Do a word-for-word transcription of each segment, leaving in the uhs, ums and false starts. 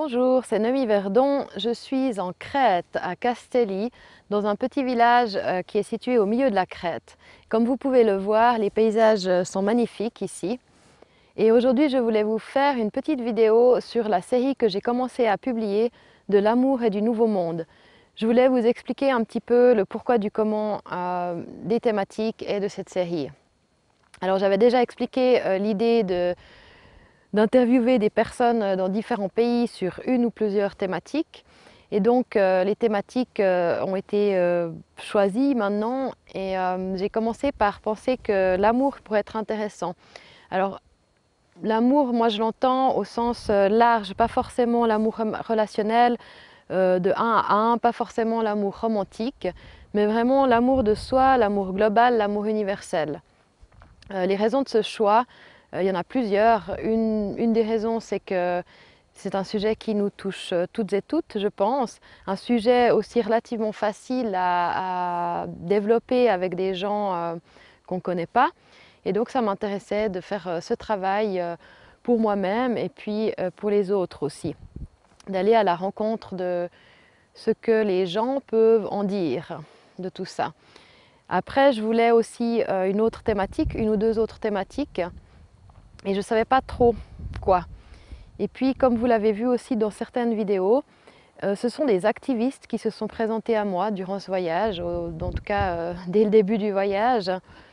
Bonjour, c'est Noémie Verdon. Je suis en Crète, à Castelli, dans un petit village euh, qui est situé au milieu de la Crète. Comme vous pouvez le voir, les paysages sont magnifiques ici. Et aujourd'hui, je voulais vous faire une petite vidéo sur la série que j'ai commencé à publier de l'amour et du nouveau monde. Je voulais vous expliquer un petit peu le pourquoi du comment euh, des thématiques et de cette série. Alors j'avais déjà expliqué euh, l'idée de d'interviewer des personnes dans différents pays sur une ou plusieurs thématiques. Et donc euh, les thématiques euh, ont été euh, choisies maintenant et euh, j'ai commencé par penser que l'amour pourrait être intéressant. Alors l'amour, moi je l'entends au sens euh, large, pas forcément l'amour relationnel euh, de un à un, pas forcément l'amour romantique, mais vraiment l'amour de soi, l'amour global, l'amour universel. Euh, les raisons de ce choix, il y en a plusieurs. Une, une des raisons, c'est que c'est un sujet qui nous touche toutes et toutes, je pense. Un sujet aussi relativement facile à, à développer avec des gens euh, qu'on ne connaît pas. Et donc ça m'intéressait de faire euh, ce travail euh, pour moi-même et puis euh, pour les autres aussi. D'aller à la rencontre de ce que les gens peuvent en dire de tout ça. Après, je voulais aussi euh, une autre thématique, une ou deux autres thématiques. Et je ne savais pas trop quoi. Et puis, comme vous l'avez vu aussi dans certaines vidéos, euh, ce sont des activistes qui se sont présentés à moi durant ce voyage, au, en tout cas euh, dès le début du voyage.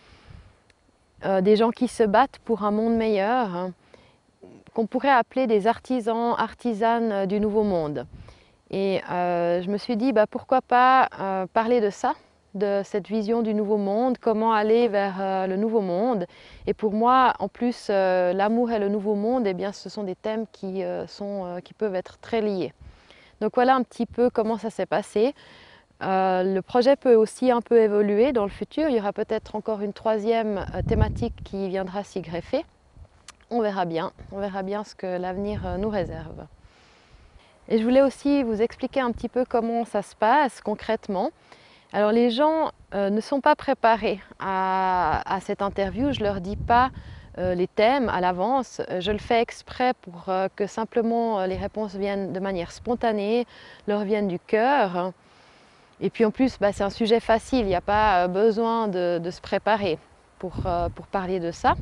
Euh, des gens qui se battent pour un monde meilleur, hein, qu'on pourrait appeler des artisans, artisanes du nouveau monde. Et euh, je me suis dit, bah, pourquoi pas euh, parler de ça, de cette vision du nouveau monde, comment aller vers euh, le nouveau monde. Et pour moi, en plus, euh, l'amour et le nouveau monde, eh bien, ce sont des thèmes qui, euh, sont, euh, qui peuvent être très liés. Donc voilà un petit peu comment ça s'est passé. Euh, le projet peut aussi un peu évoluer dans le futur. Il y aura peut-être encore une troisième euh, thématique qui viendra s'y greffer. On verra bien, on verra bien ce que l'avenir euh, nous réserve. Et je voulais aussi vous expliquer un petit peu comment ça se passe concrètement. Alors les gens euh, ne sont pas préparés à, à cette interview, je ne leur dis pas euh, les thèmes à l'avance, je le fais exprès pour euh, que simplement euh, les réponses viennent de manière spontanée, leur viennent du cœur. Et puis en plus, bah, c'est un sujet facile, il n'y a pas euh, besoin de, de se préparer pour, euh, pour parler de ça.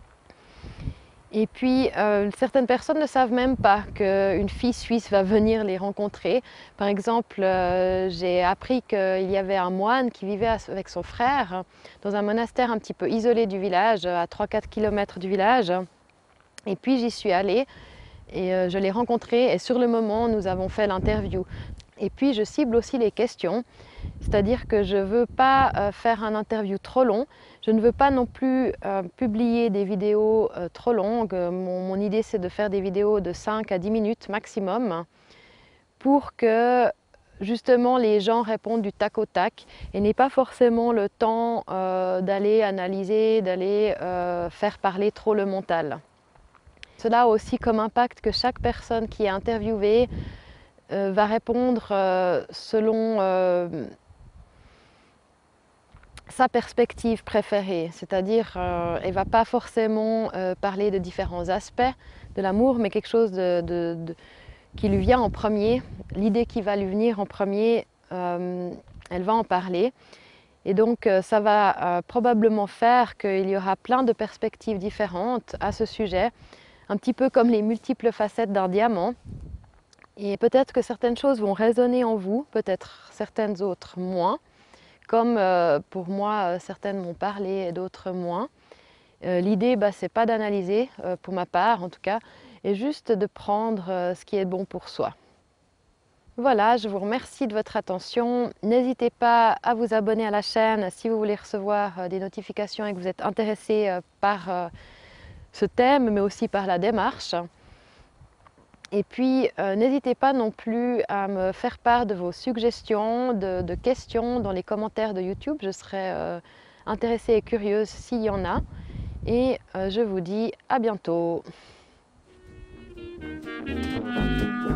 Et puis, euh, certaines personnes ne savent même pas qu'une fille suisse va venir les rencontrer. Par exemple, euh, j'ai appris qu'il y avait un moine qui vivait avec son frère dans un monastère un petit peu isolé du village, à trois à quatre kilomètres du village. Et puis, j'y suis allée et euh, je l'ai rencontré et sur le moment, nous avons fait l'interview. Et puis, je cible aussi les questions, c'est-à-dire que je ne veux pas euh, faire un interview trop long. Je ne veux pas non plus euh, publier des vidéos euh, trop longues. Mon, mon idée, c'est de faire des vidéos de cinq à dix minutes maximum pour que justement les gens répondent du tac au tac et n'aient pas forcément le temps euh, d'aller analyser, d'aller euh, faire parler trop le mental. Cela a aussi comme impact que chaque personne qui est interviewée euh, va répondre euh, selon euh, sa perspective préférée, c'est-à-dire euh, elle ne va pas forcément euh, parler de différents aspects de l'amour, mais quelque chose de, de, de, qui lui vient en premier, l'idée qui va lui venir en premier, euh, elle va en parler. Et donc euh, ça va euh, probablement faire qu'il y aura plein de perspectives différentes à ce sujet, un petit peu comme les multiples facettes d'un diamant. Et peut-être que certaines choses vont résonner en vous, peut-être certaines autres moins. Comme euh, pour moi, euh, certaines m'ont parlé et d'autres moins. Euh, L'idée, bah, c'est pas d'analyser, euh, pour ma part en tout cas, et juste de prendre euh, ce qui est bon pour soi. Voilà, je vous remercie de votre attention. N'hésitez pas à vous abonner à la chaîne si vous voulez recevoir euh, des notifications et que vous êtes intéressé euh, par euh, ce thème, mais aussi par la démarche. Et puis, euh, n'hésitez pas non plus à me faire part de vos suggestions, de, de questions dans les commentaires de YouTube. Je serais euh, intéressée et curieuse s'il y en a. Et euh, je vous dis à bientôt.